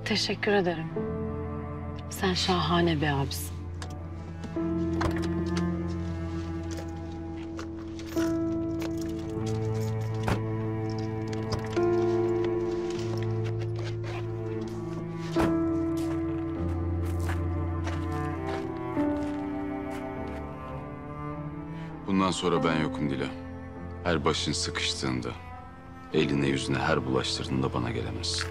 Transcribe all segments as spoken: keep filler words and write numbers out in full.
Teşekkür ederim. Sen şahane bir abisin. Bundan sonra ben yokum Dila. Her başın sıkıştığında, eline yüzüne her bulaştırdığında bana gelemezsin.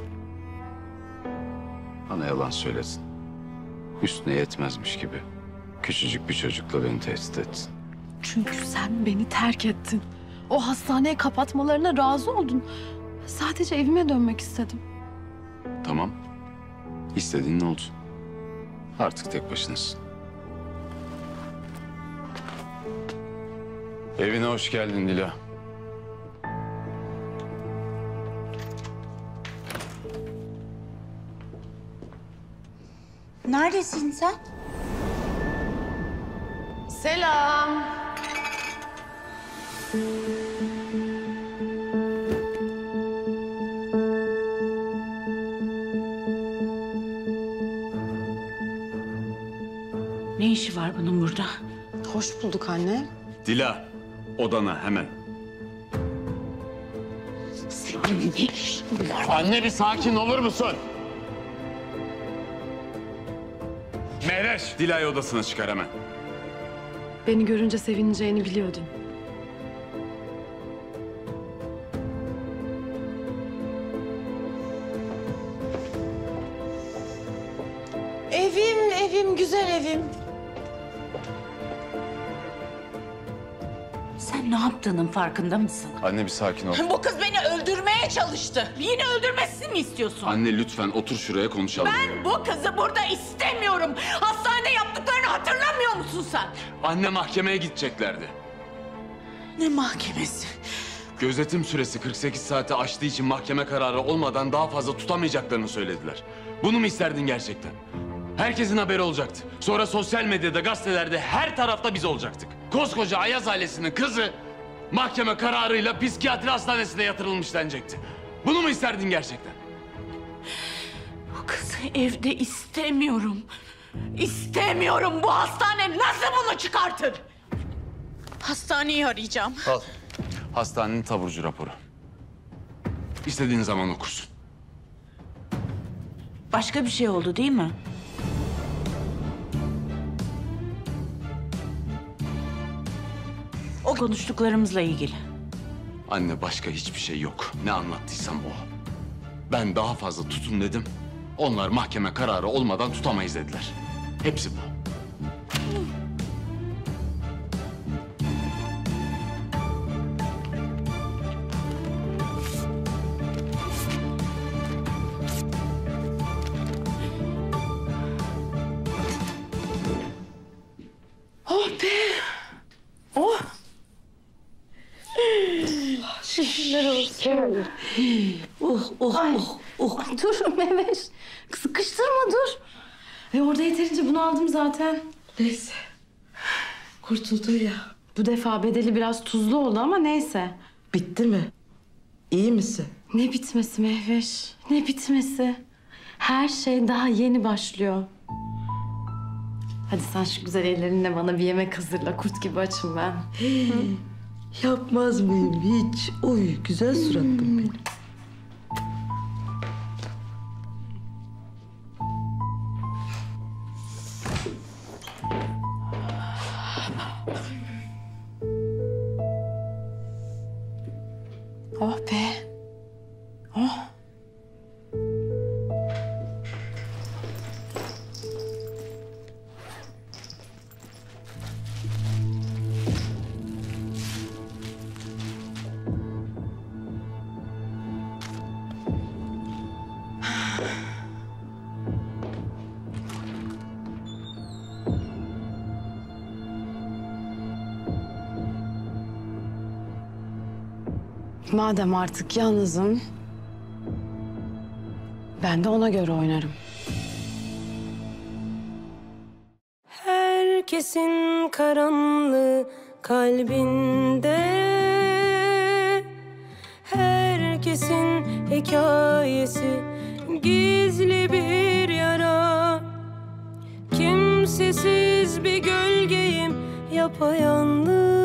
Bana yalan söyledin. Üstüne yetmezmiş gibi küçücük bir çocukla beni tehdit ettin. Çünkü sen beni terk ettin. O hastaneyi kapatmalarına razı oldun. Sadece evime dönmek istedim. Tamam. İstediğin ne oldu? Artık tek başınasın. Evine hoş geldin Dila. Neredesin sen? Selam. Ne işi var bunun burada? Hoş bulduk anne. Dila, odana hemen. Anne bir sakin olur musun? Mehreş, Dila'yı odasına çıkar hemen. Beni görünce sevineceğini biliyordum. Evim, evim, güzel evim. Sen ne yaptığının farkında mısın? Anne bir sakin ol. Bu kız beni öldürmeye çalıştı. Yine öldürmesini mi istiyorsun? Anne lütfen otur şuraya konuşalım. Ben bu kızı burada istemiyorum. Hastanede yaptıklarını hatırlamıyor musun sen? Anne mahkemeye gideceklerdi. Ne mahkemesi? Gözetim süresi kırk sekiz saati aştığı için mahkeme kararı olmadan daha fazla tutamayacaklarını söylediler. Bunu mu isterdin gerçekten? Herkesin haberi olacaktı. Sonra sosyal medyada, gazetelerde, her tarafta biz olacaktık. Koskoca Ayaz ailesinin kızı mahkeme kararıyla psikiyatri hastanesine yatırılmış denecekti. Bunu mu isterdin gerçekten? Bu kızı evde istemiyorum. İstemiyorum. Bu hastane nasıl bunu çıkartır? Hastaneyi arayacağım. Al. Hastanenin taburcu raporu. İstediğin zaman okursun. Başka bir şey oldu değil mi? O konuştuklarımızla ilgili. Anne başka hiçbir şey yok. Ne anlattıysam o. Ben daha fazla tutun dedim. Onlar mahkeme kararı olmadan tutamayız dediler. Hepsi bu. Oh be! Oh! Şükürler olsun. Oh, oh, oh, oh. Dur Mehveş. Sıkıştırma dur. E orada yeterince bunu aldım zaten. Neyse. Kurtuldu ya. Bu defa bedeli biraz tuzlu oldu ama neyse. Bitti mi? İyi misin? Ne bitmesi Mehveş? Ne bitmesi? Her şey daha yeni başlıyor. Hadi sen şu güzel ellerinle bana bir yemek hazırla. Kurt gibi açım ben. Hey, yapmaz mıyım hiç? Oy güzel suratlım benim. Oh be. Oh. Madem artık yalnızım, ben de ona göre oynarım. Herkesin karanlığı kalbinde, herkesin hikayesi gizli bir yara. Kimsesiz bir gölgeyim, yapayalnız.